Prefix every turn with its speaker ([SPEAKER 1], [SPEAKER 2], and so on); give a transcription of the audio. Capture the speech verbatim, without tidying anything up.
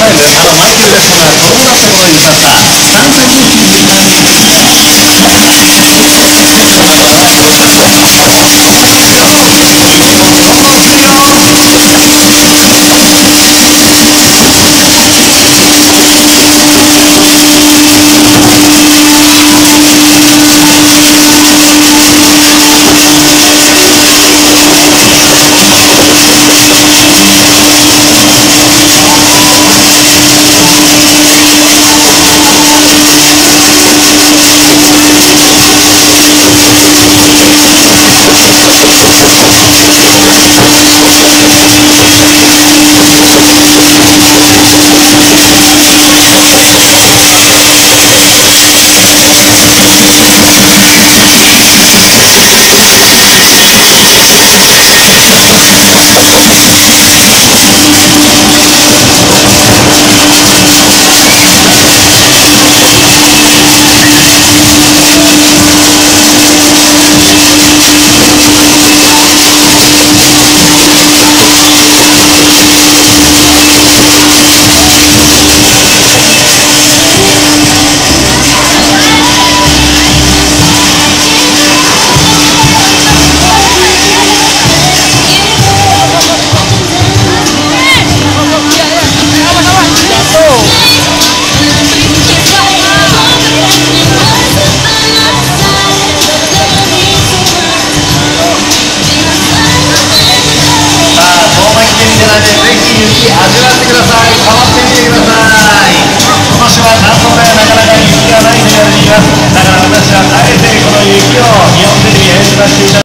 [SPEAKER 1] イル、あとマイケル・ジャクソンが子供だった頃に歌ったスタンド・イン・ミュージック。ぜひ雪味わってください。触ってみてください。今年はなんとかなかなか雪がないと言われています。だから私はあえてこの雪を日本テレビへ演じさせていただきます。